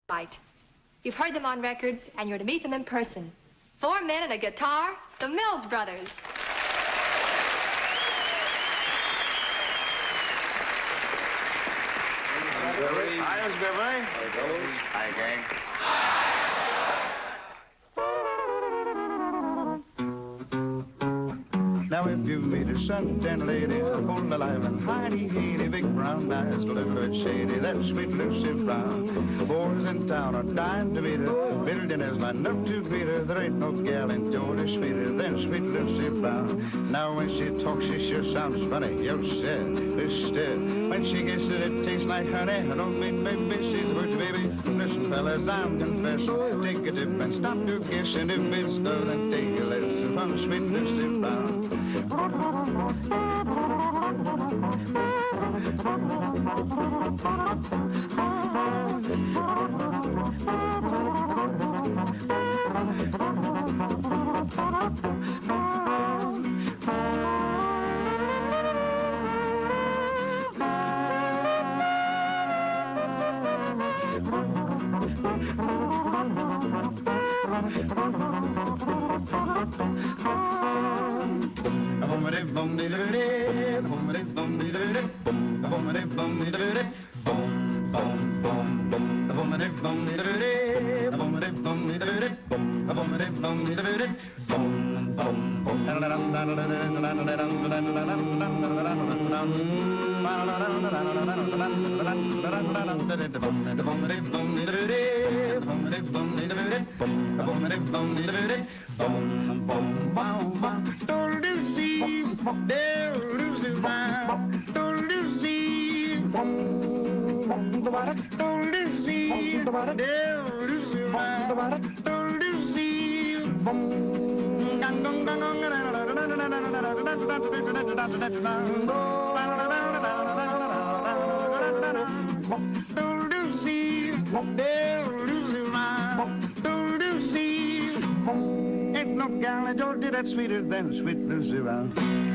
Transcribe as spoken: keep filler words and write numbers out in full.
Right. You've heard them on records, and you're to meet them in person. Four men and a guitar, the Mills Brothers. Hi, Mister Beverly. Hi, fellows. Hi, gang. Now if you meet a suntan lady, full alive and heiny-heiny, big brown eyes, a little bit shady, that's sweet Lucy Brown. Boys in town are dying to meet her, billionaires line up to greet her. There ain't no gal in Georgia sweeter than sweet Lucy Brown. Now when she talks, she sure sounds funny. Yo, said, mister, when she gets it, it tastes like honey. I don't mean baby, she's a virgin baby. Listen, fellas, I'm confessing, take a dip and stop your guessing. If it's so, then take a lesson from sweet Lucy Brown. Ain't no gal in Georgia that's sweeter than sweet Lucy Brown.